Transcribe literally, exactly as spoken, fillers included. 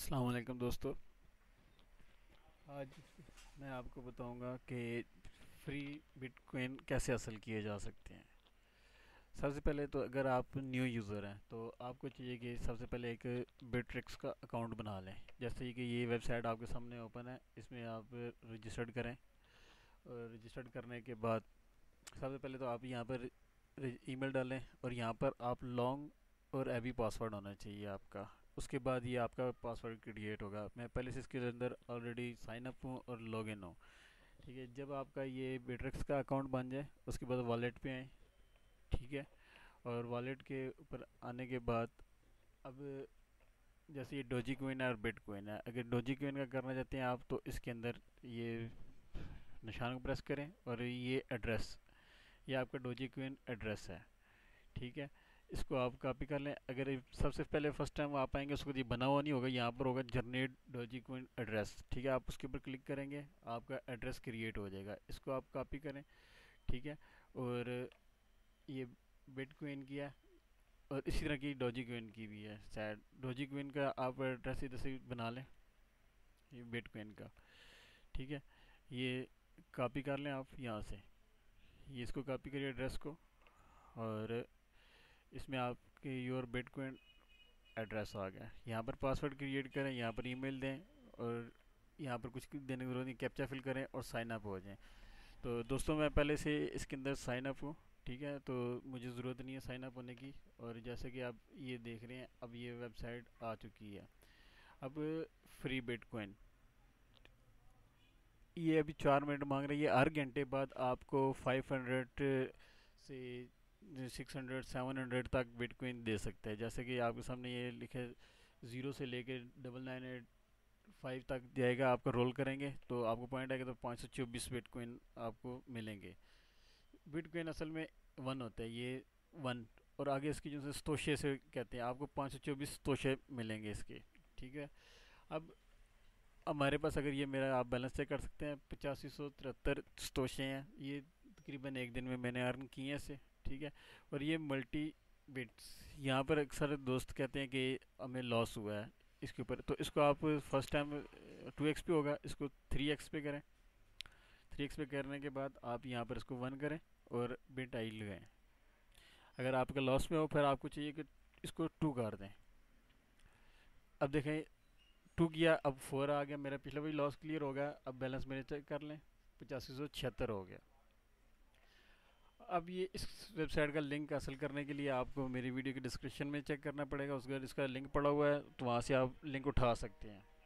अस्सलाम वालेकुम दोस्तों। आज मैं आपको बताऊंगा कि फ्री बिटकॉइन कैसे हासिल किए जा सकते हैं। सबसे पहले तो अगर आप न्यू यूज़र हैं तो आपको चाहिए कि सबसे पहले एक बिटरिक्स का अकाउंट बना लें। जैसे कि ये वेबसाइट आपके सामने ओपन है, इसमें आप रजिस्टर्ड करें। और रजिस्टर्ड करने के बाद सबसे पहले तो आप यहाँ पर ईमेल डालें और यहाँ पर आप लॉन्ग और हैवी पासवर्ड होना चाहिए आपका। उसके बाद ये आपका पासवर्ड क्रिएट होगा। मैं पहले से इसके अंदर ऑलरेडी साइन अप हूँ और लॉग इन हूँ। ठीक है, जब आपका ये बेट्रिक्स का अकाउंट बन जाए उसके बाद वॉलेट पे आए। ठीक है, और वॉलेट के ऊपर आने के बाद अब जैसे ये डोजी कोइन है और बिट कोइन है, अगर डोजी कोइन का करना चाहते हैं आप तो इसके अंदर ये निशान को प्रेस करें और ये एड्रेस, ये आपका डोजी कोइन एड्रेस है। ठीक है, इसको आप कॉपी कर लें। अगर सबसे पहले फर्स्ट टाइम आप आएंगे उसको ये बना हुआ नहीं होगा, यहाँ पर होगा जनरेट डोजी कोइन एड्रेस। ठीक है, आप उसके ऊपर क्लिक करेंगे, आपका एड्रेस क्रिएट हो जाएगा। इसको आप कॉपी करें। ठीक है, और ये बिटकॉइन की है और इसी तरह की डोजी कोइन की भी है। शायद डोजी कोइन का आप एड्रेस इधर से बना लें, ये बिटकॉइन का। ठीक है, ये कॉपी कर लें आप यहाँ से। ये इसको कॉपी करिए एड्रेस को, और इसमें आपके योर बिटकॉइन एड्रेस आ गया। यहाँ पर पासवर्ड क्रिएट करें, यहाँ पर ईमेल दें, और यहाँ पर कुछ देने की जरूरत नहीं, कैप्चा फिल करें और साइन अप हो जाएं। तो दोस्तों मैं पहले से इसके अंदर साइन अप हूँ। ठीक है, तो मुझे ज़रूरत नहीं है साइन अप होने की। और जैसे कि आप ये देख रहे हैं, अब ये वेबसाइट आ चुकी है। अब फ्री बिटकॉइन, ये अभी चार मिनट मांग रही है। हर घंटे बाद आपको फाइव हंड्रेड से सिक्स हंड्रेड सेवन हंड्रेड तक बिटकॉइन दे सकता है। जैसे कि आपके सामने ये लिखे, ज़ीरो से लेके डबल नाइन एट फाइव तक जाएगा। आपका रोल करेंगे तो आपको पॉइंट आएगा, तो पाँच सौ चौबीस बिटकॉइन आपको मिलेंगे। बिटकॉइन असल में वन होता है, ये वन, और आगे इसकी जो से तोशे से कहते हैं, आपको पाँच सौ चौबीस तोशे मिलेंगे इसके। ठीक है, अब हमारे पास अगर ये मेरा आप बैलेंस चेक कर सकते हैं, पचासी सौ तिहत्तर तोशे हैं। ये तकरीबन एक दिन में मैंने अर्न किए हैं इसे। ठीक है, और ये मल्टी बिट्स, यहाँ पर अक्सर दोस्त कहते हैं कि हमें लॉस हुआ है इसके ऊपर, तो इसको आप फर्स्ट टाइम टू एक्स पे होगा, इसको थ्री एक्स पे करें। थ्री एक्स पे करने के बाद आप यहाँ पर इसको वन करें और बिट आई लगाएं। अगर आपका लॉस में हो फिर आपको चाहिए कि इसको टू कर दें। अब देखें, टू किया, अब फोर आ गया, मेरा पिछला भी लॉस क्लियर हो गया। अब बैलेंस मेरे चेक कर लें, पचासी सौ छिहत्तर हो गया। अब ये इस वेबसाइट का लिंक हासिल करने के लिए आपको मेरी वीडियो के डिस्क्रिप्शन में चेक करना पड़ेगा, उसका इसका लिंक पड़ा हुआ है, तो वहाँ से आप लिंक उठा सकते हैं।